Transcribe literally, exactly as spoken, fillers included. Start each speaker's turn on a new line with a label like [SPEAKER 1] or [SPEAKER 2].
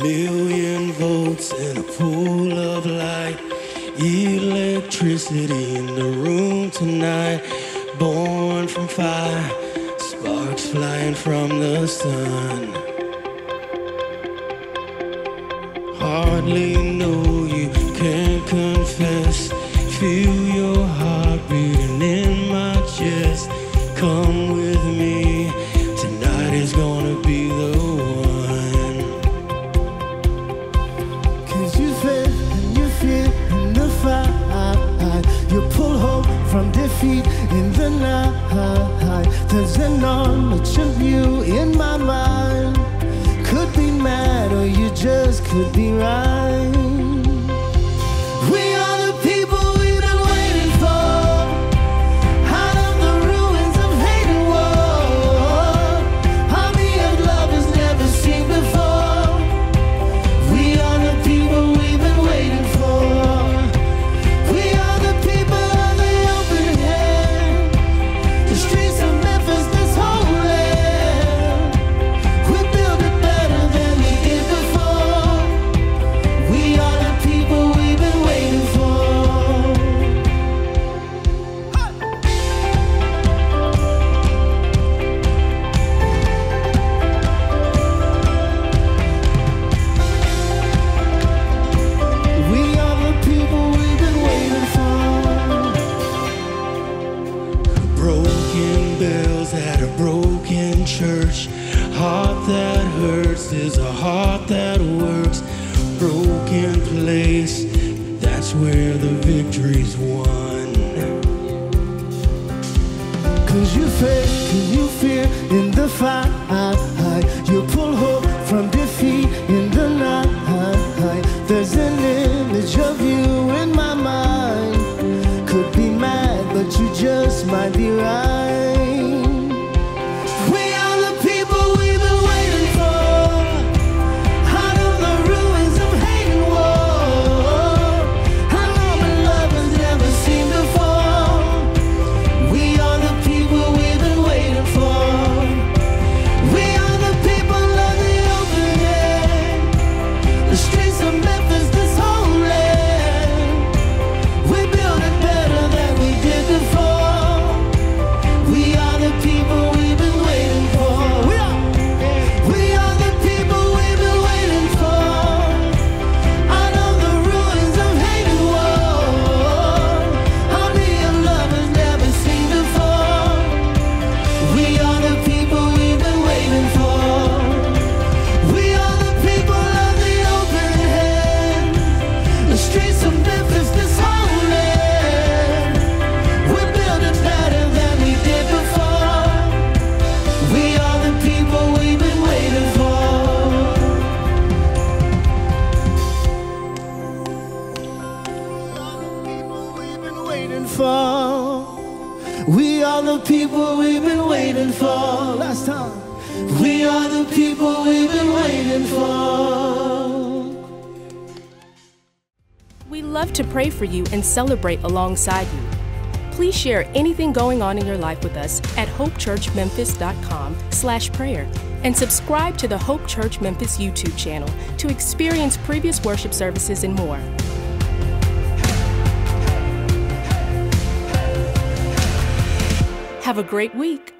[SPEAKER 1] million volts in a pool of light. Electricity in the room tonight. Born from fire, sparks flying from the sun. Hardly know you, can't confess. Feel your heart beating in my chest. Come with me, tonight is gonna be the one.
[SPEAKER 2] Cause you feel and you feel in the fight. You pull hope from defeat in the night. There's an image of you in my mind. Could be mad or you just could be right. We are the people we've been waiting for. Out of the ruins of hate and war. Army of love has never seen before. We are the people we've been waiting for. We are the people of the open hand. The streets of Memphis, this whole land. We'll build it better than we did before. We are the people we've been waiting for. We are the people we've been waiting for.
[SPEAKER 1] Broken bells at a broken church. Heart that hurts is a heart that works. Broken place, that's where the victory's won.
[SPEAKER 2] Cause you faith, cause you fear in the fight. You pull hope from defeat in the night. There's an image of you in my mind. Could be mad, but you just might be right. We are the people we've been waiting for. Out of the ruins of hate and war. An army love has never seen before. We are the people we've been waiting for. We are the people of the open hand. The streets of Memphis, this whole land. We build it better than we did before. We are the people we've been waiting for. We are, we are the people we've been waiting for. Out of the ruins of hate and war. Army of love has never seen before. We are the people we've been waiting for. We are the people of the open hand. The streets of Memphis, this whole land. We're building better than we did before. We are the people we've been waiting for. We are the people we've been waiting for. Last time. We are the people we've been waiting for.
[SPEAKER 3] We love to pray for you and celebrate alongside you. Please share anything going on in your life with us at hopechurchmemphis.com slash prayer and subscribe to the Hope Church Memphis YouTube channel to experience previous worship services and more. Have a great week.